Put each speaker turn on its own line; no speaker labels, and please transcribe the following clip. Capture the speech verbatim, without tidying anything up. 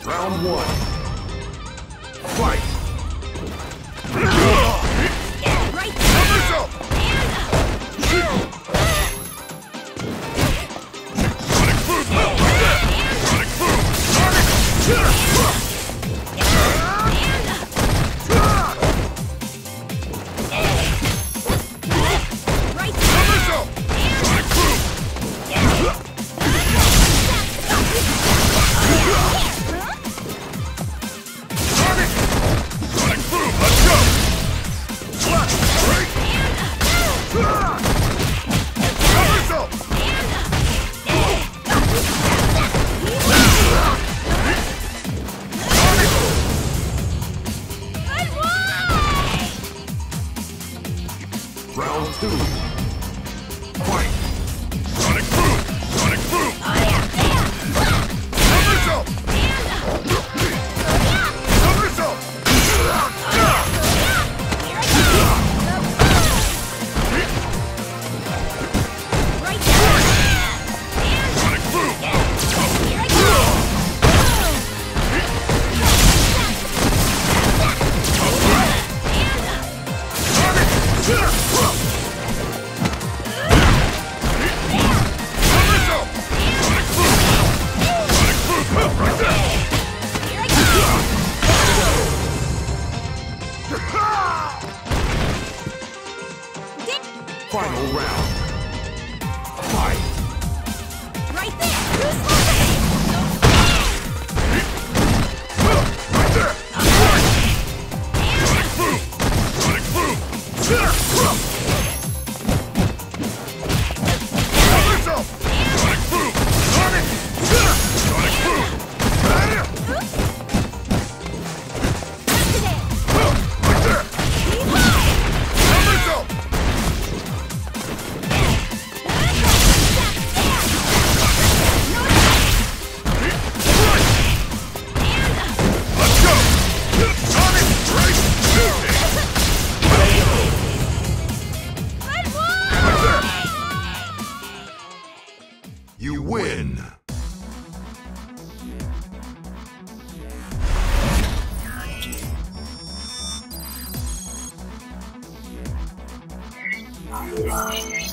Round one. Fight!
Right
Round two. Fight!
Sonic Boom! Sonic Boom! Somersault! Somersault! Sonic Boom!
Final round. Fight!
Right there!
Right there! Sonic Boom! Sonic Boom! Somersault! Sonic Boom! Sonic! Sonic Boom! Right there! Somersault! Let's go! Sonic Strike Tuesday!
You win!
Right there!